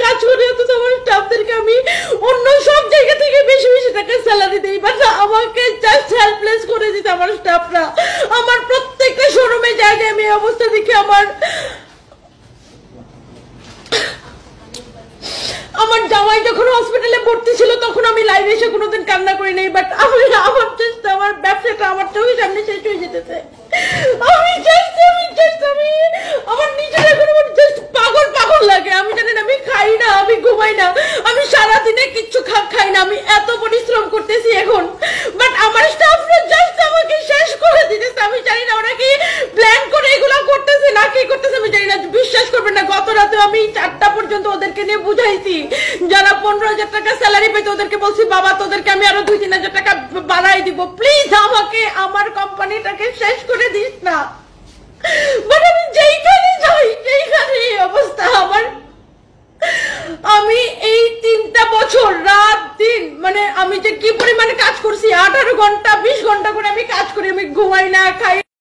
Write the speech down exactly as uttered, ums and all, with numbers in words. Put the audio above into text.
কাজ করে, অথচ আমার স্টাফদেরকে আমি অন্য সব জায়গা থেকে বেশি বেশি টাকা স্যালারি দিই, বাট আমাকে জাস্ট হেল্পলেস করে দিতে আমার স্টাফরা। আমার প্রত্যেকটা শোরুমে যায় যে আমি এই অবস্থা দেখে আমার আমার জামাই যখন হসপিটালে ভর্তি ছিল তখন আমি লাইভে এসে কোনোদিন কান্না করি নাই, বাট আমি আমার জাস্ট আমার ব্যবসাটা আমার চোখের সামনে শেষ হয়ে যেতেছে। আমি জাস্ট আমি জাস্ট আমি আমার নিজের এখন আমার জাস্ট পাগল পাগল লাগে। আমি জানি না, আমি খাই না, আমি ঘুমাই না, আমি সারাদিনে কিচ্ছু খা খাই না, আমি এত পরিশ্রম করতেছি এখন, বাট আমার স্টাফরা জাস্ট আমাকে শেষ করে দিতেছে। আমি জানি না ওরা কি প্ল্যান করে এগুলো করতেছে না কি করতেছে, আমি জানি না। বিশ্বাস করবেন না, গত রাতে আমি চারটা পর্যন্ত ওদেরকে নিয়ে বুঝাইছি, যারা পনেরো হাজার টাকা স্যালারি পেতে ওদেরকে বলছি বাবা তোদেরকে আমি আরো দুই তিন হাজার টাকা বাড়াই দিব, প্লিজ আমাকে আমার কোম্পানিটাকে শেষ করে দিস না। বাট আমি যেইখানে যাই সেইখানে এই অবস্থা আমার। আমি এই তিনটা বছর রাত দিন মানে আমি যে কি পরিমাণে কাজ করছি, আঠারো ঘন্টা বিশ ঘন্টা করে আমি কাজ করি, আমি ঘুমাই না খাই